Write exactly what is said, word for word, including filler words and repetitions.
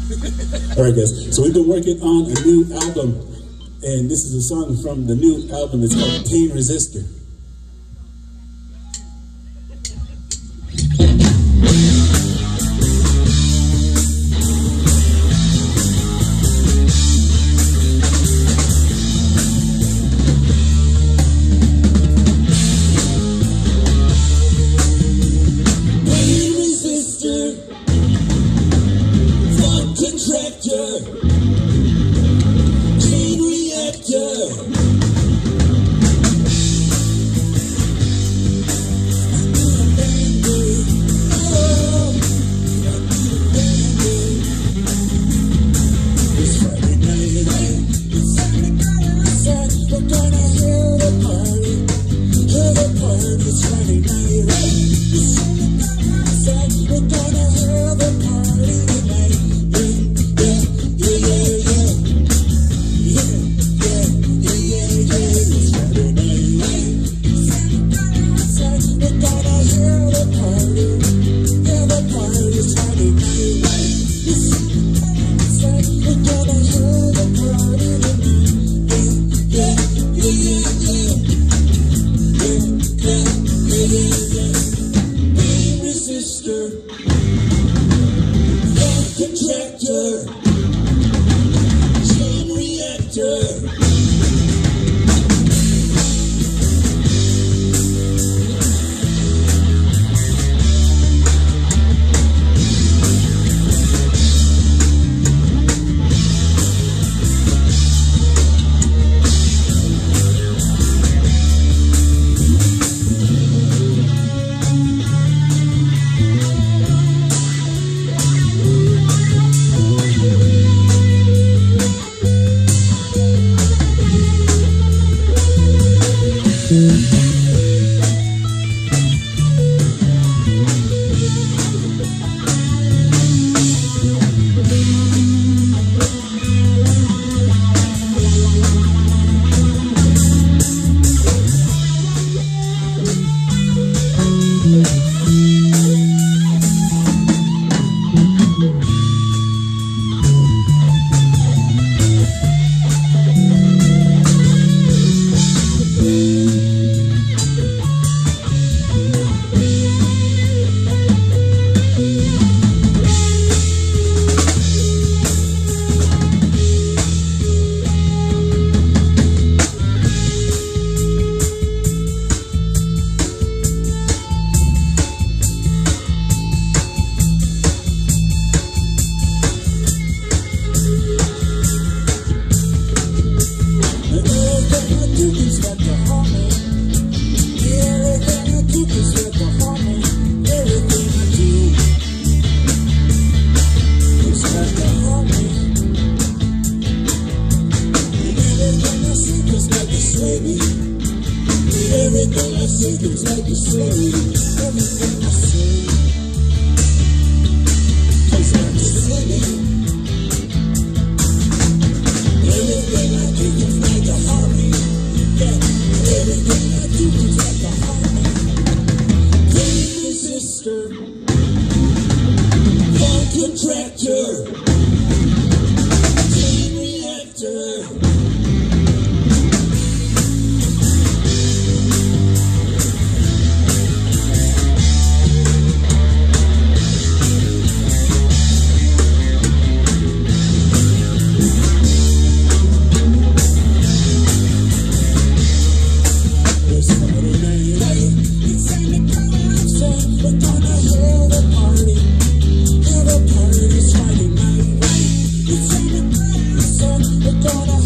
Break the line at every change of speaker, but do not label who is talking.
Alright guys, so we've been working on a new album, and this is a song from the new album. It's called Pain Resistor. Chain reactor. Everything I say is like you say. Everything I say is like you say. Everything I do is like a harmony. Yeah, everything I do is like a harmony. Pain resistor, pump contractor, chain reactor. We're gonna